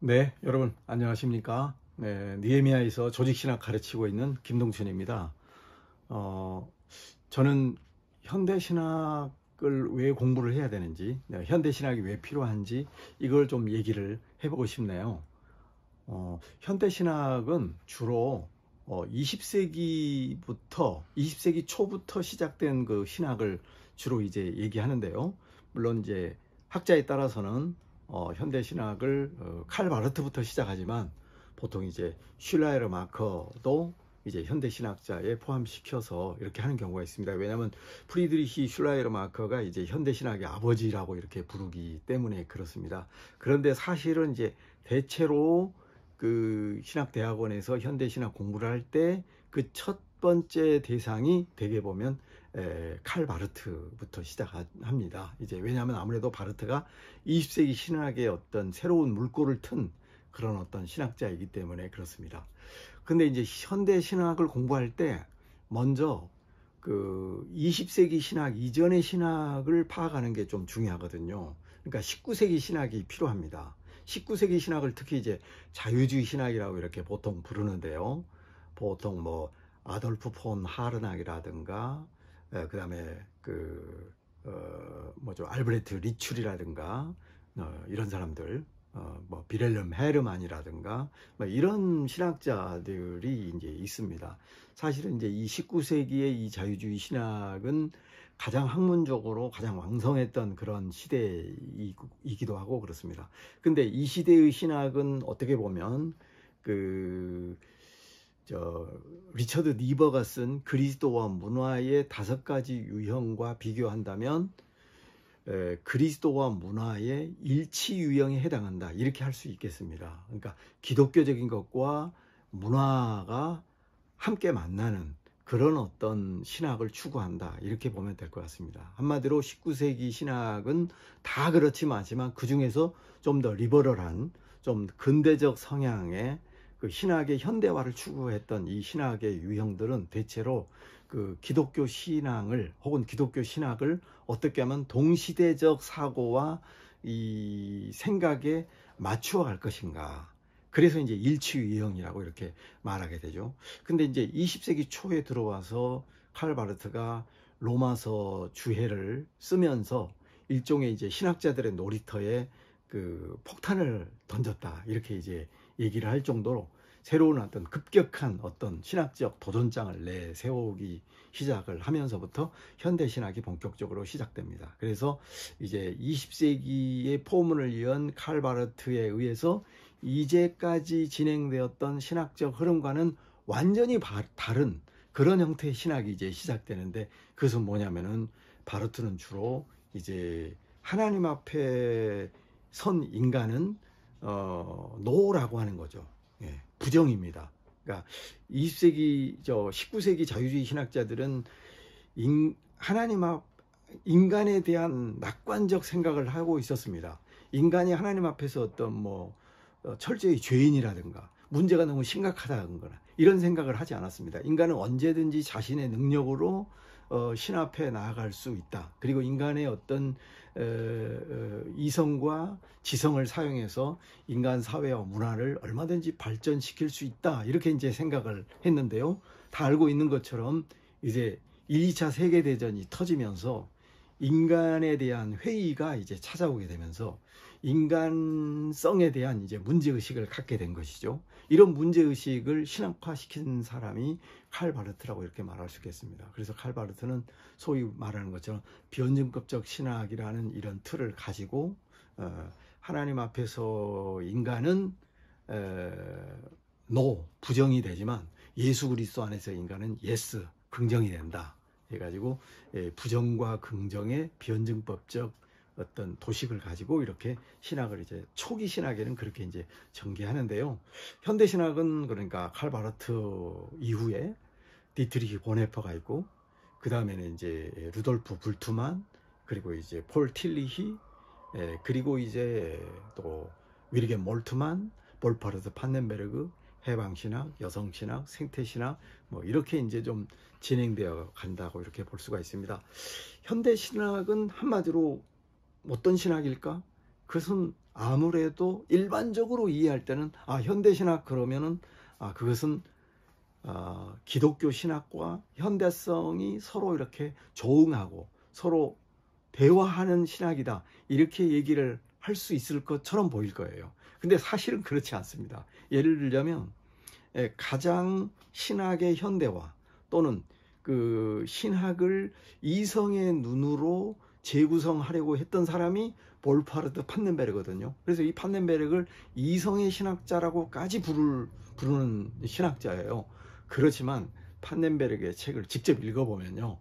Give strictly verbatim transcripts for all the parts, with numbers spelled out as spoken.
네, 여러분 안녕하십니까? 네, 느헤미야에서 조직신학 가르치고 있는 김동춘입니다. 어, 저는 현대신학을 왜 공부를 해야 되는지, 네, 현대신학이 왜 필요한지 이걸 좀 얘기를 해보고 싶네요. 어, 현대신학은 주로 어, 이십 세기부터 이십 세기 초부터 시작된 그 신학을 주로 이제 얘기하는데요. 물론 이제 학자에 따라서는 어, 현대신학을 어, 칼 바르트부터 시작하지만 보통 이제 슐라이르 마커도 이제 현대신학자에 포함시켜서 이렇게 하는 경우가 있습니다. 왜냐하면 프리드리히 슐라이르 마커가 이제 현대신학의 아버지라고 이렇게 부르기 때문에 그렇습니다. 그런데 사실은 이제 대체로 그 신학대학원에서 현대신학 공부를 할 때 그 첫 번째 대상이 대개 보면 에, 칼 바르트부터 시작합니다. 이제 왜냐하면 아무래도 바르트가 이십 세기 신학의 어떤 새로운 물꼬를 튼 그런 어떤 신학자이기 때문에 그렇습니다. 근데 이제 현대 신학을 공부할 때 먼저 그 이십 세기 신학 이전의 신학을 파악하는 게 좀 중요하거든요. 그러니까 십구 세기 신학이 필요합니다. 십구 세기 신학을 특히 이제 자유주의 신학이라고 이렇게 보통 부르는데요. 보통 뭐 아돌프 폰 하르낙이라든가 그 다음에 그 어, 뭐죠 알브레트 리출이라든가 어, 이런 사람들 어, 뭐 비렐름 헤르만이라든가 뭐 이런 신학자들이 이제 있습니다. 사실은 이제 이 십구 세기의 이 자유주의 신학은 가장 학문적으로 가장 왕성했던 그런 시대이기도 하고 그렇습니다. 근데 이 시대의 신학은 어떻게 보면 그 저 리처드 니버가 쓴 그리스도와 문화의 다섯 가지 유형과 비교한다면 에, 그리스도와 문화의 일치 유형에 해당한다 이렇게 할 수 있겠습니다. 그러니까 기독교적인 것과 문화가 함께 만나는 그런 어떤 신학을 추구한다 이렇게 보면 될 것 같습니다. 한마디로 십구 세기 신학은 다 그렇지만 그 중에서 좀 더 리버럴한 좀 근대적 성향의 그 신학의 현대화를 추구했던 이 신학의 유형들은 대체로 그 기독교 신앙을 혹은 기독교 신학을 어떻게 하면 동시대적 사고와 이 생각에 맞추어 갈 것인가. 그래서 이제 일치 유형이라고 이렇게 말하게 되죠. 근데 이제 이십 세기 초에 들어와서 칼 바르트가 로마서 주해를 쓰면서 일종의 이제 신학자들의 놀이터에 그 폭탄을 던졌다 이렇게 이제 얘기를 할 정도로 새로운 어떤 급격한 어떤 신학적 도전장을 내세우기 시작을 하면서부터 현대 신학이 본격적으로 시작됩니다. 그래서 이제 이십 세기의 포문을 이은 칼 바르트에 의해서 이제까지 진행되었던 신학적 흐름과는 완전히 바, 다른 그런 형태의 신학이 이제 시작되는데 그것은 뭐냐면은 바르트는 주로 이제 하나님 앞에 선 인간은 어, 노라고 하는 거죠. 예, 부정입니다. 그러니까 이십 세기 저 십구 세기 자유주의 신학자들은 인, 하나님 앞 인간에 대한 낙관적 생각을 하고 있었습니다. 인간이 하나님 앞에서 어떤 뭐 철저히 죄인이라든가 문제가 너무 심각하다거나 이런 생각을 하지 않았습니다. 인간은 언제든지 자신의 능력으로 어, 신 앞에 나아갈 수 있다. 그리고 인간의 어떤 어, 어, 이성과 지성을 사용해서 인간 사회와 문화를 얼마든지 발전시킬 수 있다. 이렇게 이제 생각을 했는데요. 다 알고 있는 것처럼 이제 일, 이 차 세계대전이 터지면서 인간에 대한 회의가 이제 찾아오게 되면서 인간성에 대한 이제 문제의식을 갖게 된 것이죠. 이런 문제의식을 신학화시킨 사람이 칼 바르트라고 이렇게 말할 수 있겠습니다. 그래서 칼 바르트는 소위 말하는 것처럼 비언증법적 신학이라는 이런 틀을 가지고 어, 하나님 앞에서 인간은 에, 노, 부정이 되지만 예수 그리스도 안에서 인간은 예스, 긍정이 된다. 해가지고 부정과 긍정의 비언증법적 어떤 도식을 가지고 이렇게 신학을 이제 초기 신학에는 그렇게 이제 전개하는데요. 현대 신학은 그러니까 칼 바르트 이후에 디트리히 보네퍼가 있고 그 다음에는 이제 루돌프 불트만 그리고 이제 폴 틸리히 그리고 이제 또 윌리엄 몰트만, 볼파르드 판넨베르그, 해방신학, 여성신학, 생태신학 뭐 이렇게 이제 좀 진행되어 간다고 이렇게 볼 수가 있습니다. 현대신학은 한마디로 어떤 신학일까? 그것은 아무래도 일반적으로 이해할 때는 아 현대신학 그러면은 아 그것은 아, 기독교 신학과 현대성이 서로 이렇게 조응하고 서로 대화하는 신학이다 이렇게 얘기를 할 수 있을 것처럼 보일 거예요. 근데 사실은 그렇지 않습니다. 예를 들자면 가장 신학의 현대화 또는 그 신학을 이성의 눈으로 재구성하려고 했던 사람이 볼파르트 판넨베르거든요. 그래서 이 판넨베르를 이성의 신학자라고까지 부를, 부르는 신학자예요. 그렇지만 판넨베르의 책을 직접 읽어보면요,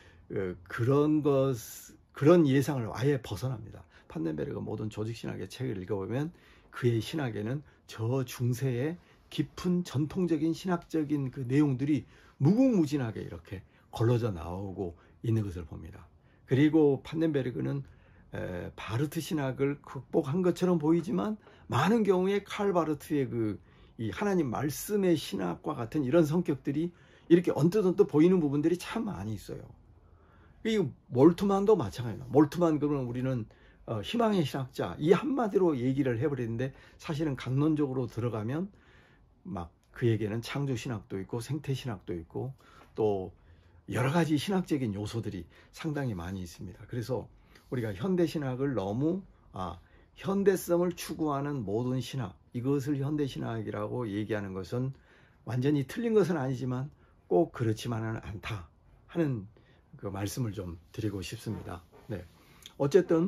그런 것, 그런 예상을 아예 벗어납니다. 판넨베르가 모든 조직신학의 책을 읽어보면 그의 신학에는 저 중세의 깊은 전통적인 신학적인 그 내용들이 무궁무진하게 이렇게 걸러져 나오고 있는 것을 봅니다. 그리고 판넨베르그는 에, 바르트 신학을 극복한 것처럼 보이지만 많은 경우에 칼 바르트의 그 이 하나님 말씀의 신학과 같은 이런 성격들이 이렇게 언뜻언뜻 보이는 부분들이 참 많이 있어요. 이 몰트만도 마찬가지입니다. 몰트만 그러면 우리는 어, 희망의 신학자 이 한마디로 얘기를 해버리는데 사실은 강론적으로 들어가면 막 그에게는 창조 신학도 있고 생태 신학도 있고 또 여러 가지 신학적인 요소들이 상당히 많이 있습니다. 그래서 우리가 현대 신학을 너무 아, 현대성을 추구하는 모든 신학 이것을 현대 신학이라고 얘기하는 것은 완전히 틀린 것은 아니지만 꼭 그렇지만은 않다 하는 그 말씀을 좀 드리고 싶습니다. 네. 어쨌든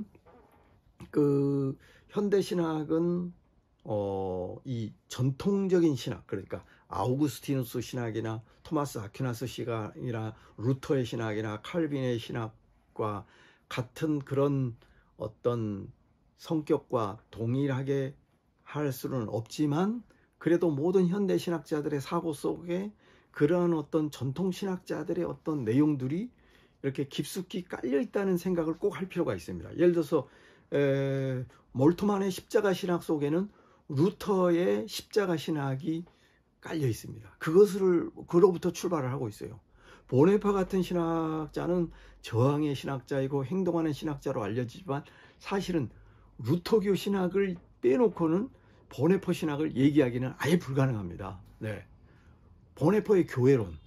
그 현대 신학은 어, 이 전통적인 신학 그러니까 아우구스티누스 신학이나 토마스 아퀴나스 신학이나 루터의 신학이나 칼빈의 신학과 같은 그런 어떤 성격과 동일하게 할 수는 없지만 그래도 모든 현대 신학자들의 사고 속에 그러한 어떤 전통 신학자들의 어떤 내용들이 이렇게 깊숙이 깔려 있다는 생각을 꼭 할 필요가 있습니다. 예를 들어서 에, 몰트만의 십자가 신학 속에는 루터의 십자가 신학이 깔려 있습니다. 그것을 그로부터 출발을 하고 있어요. 보네파 같은 신학자는 저항의 신학자이고 행동하는 신학자로 알려지지만 사실은 루터교 신학을 빼놓고는 보네파 신학을 얘기하기는 아예 불가능합니다. 네. 보네파의 교회론,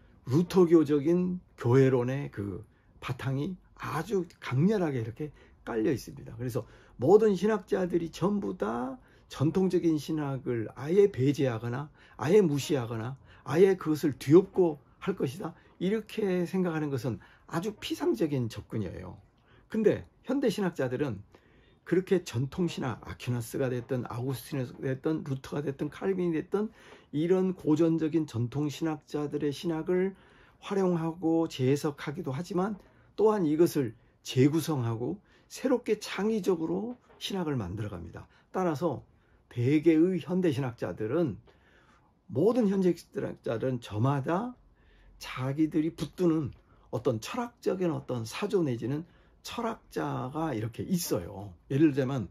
루터교적인 교회론의 그 바탕이 아주 강렬하게 이렇게 깔려 있습니다. 그래서 모든 신학자들이 전부 다 전통적인 신학을 아예 배제하거나 아예 무시하거나 아예 그것을 뒤엎고 할 것이다 이렇게 생각하는 것은 아주 피상적인 접근이에요. 근데 현대 신학자들은 그렇게 전통 신학 아퀴나스가 됐든 아우구스티누스가 됐든 루터가 됐든 칼빈이 됐든 이런 고전적인 전통 신학자들의 신학을 활용하고 재해석하기도 하지만 또한 이것을 재구성하고 새롭게 창의적으로 신학을 만들어갑니다. 따라서 대개의 현대 신학자들은 모든 현대 신학자들은 저마다 자기들이 붙드는 어떤 철학적인 어떤 사조 내지는 철학자가 이렇게 있어요. 예를 들자면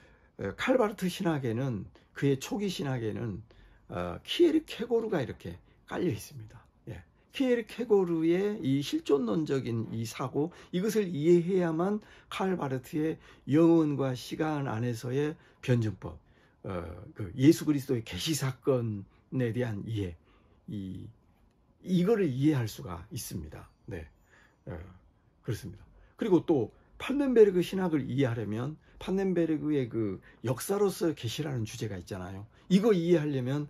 칼바르트 신학에는 그의 초기 신학에는 어, 키에르 케고르가 이렇게 깔려 있습니다. 예. 키에르 케고르의 이 실존론적인 이 사고 이것을 이해해야만 칼바르트의 영혼과 시간 안에서의 변증법, 어, 그 예수 그리스도의 계시 사건에 대한 이해, 이 이거를 이해할 수가 있습니다. 네, 어, 그렇습니다. 그리고 또 판넨베르그 신학을 이해하려면 판넨베르그의 그 역사로서의 계시라는 주제가 있잖아요. 이거 이해하려면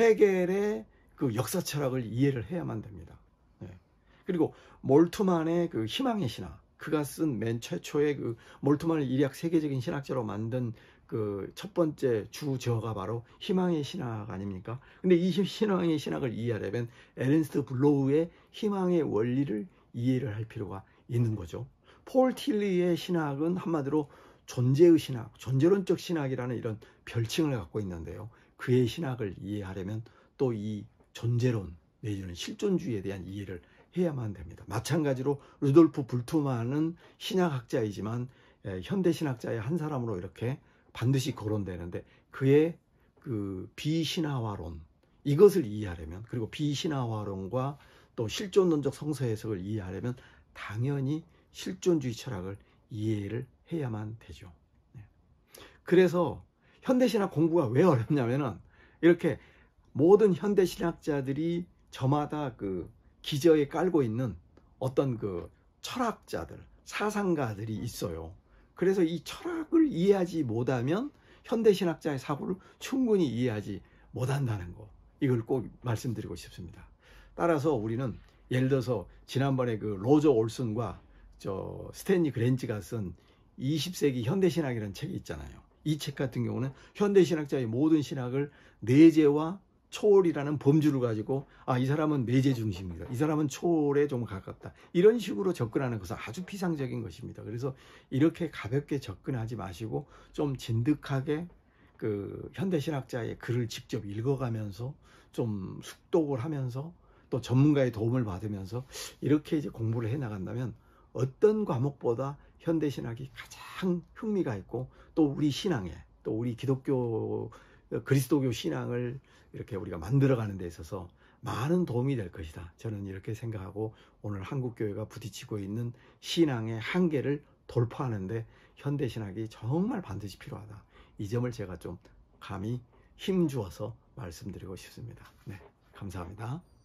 헤겔의 그 역사 철학을 이해를 해야만 됩니다. 네. 그리고 몰트만의 그 희망의 신학, 그가 쓴 맨 최초의 그 몰트만을 일약 세계적인 신학자로 만든 그 첫 번째 주저가 바로 희망의 신학 아닙니까? 근데 이 희망의 신학을 이해하려면 에른스트 블로우의 희망의 원리를 이해를 할 필요가 있는 거죠. 폴 틸리의 신학은 한마디로 존재의 신학, 존재론적 신학이라는 이런 별칭을 갖고 있는데요. 그의 신학을 이해하려면 또 이 존재론 내지는 실존주의에 대한 이해를 해야만 됩니다. 마찬가지로 루돌프 불트만은 신학학자이지만 현대신학자의 한 사람으로 이렇게 반드시 거론되는데 그의 그 비신화화론 이것을 이해하려면 그리고 비신화화론과 또 실존론적 성서 해석을 이해하려면 당연히 실존주의 철학을 이해를 해야만 되죠. 그래서 현대신학 공부가 왜 어렵냐면은 이렇게 모든 현대신학자들이 저마다 그 기저에 깔고 있는 어떤 그 철학자들, 사상가들이 있어요. 그래서 이 철학을 이해하지 못하면 현대신학자의 사고를 충분히 이해하지 못한다는 거, 이걸 꼭 말씀드리고 싶습니다. 따라서 우리는 예를 들어서 지난번에 그 로저 올슨과 저 스탠리 그랜지가 쓴 이십 세기 현대신학이라는 책이 있잖아요. 이 책 같은 경우는 현대신학자의 모든 신학을 내재와 초월이라는 범주를 가지고, 아, 이 사람은 내재 중심이다, 이 사람은 초월에 좀 가깝다, 이런 식으로 접근하는 것은 아주 피상적인 것입니다. 그래서 이렇게 가볍게 접근하지 마시고 좀 진득하게 그 현대신학자의 글을 직접 읽어가면서 좀 숙독을 하면서 또 전문가의 도움을 받으면서 이렇게 이제 공부를 해 나간다면 어떤 과목보다 현대신학이 가장 흥미가 있고, 또 우리 신앙에, 또 우리 기독교 그리스도교 신앙을 이렇게 우리가 만들어가는 데 있어서 많은 도움이 될 것이다, 저는 이렇게 생각하고, 오늘 한국교회가 부딪히고 있는 신앙의 한계를 돌파하는데 현대신학이 정말 반드시 필요하다, 이 점을 제가 좀 감히 힘주어서 말씀드리고 싶습니다. 네, 감사합니다.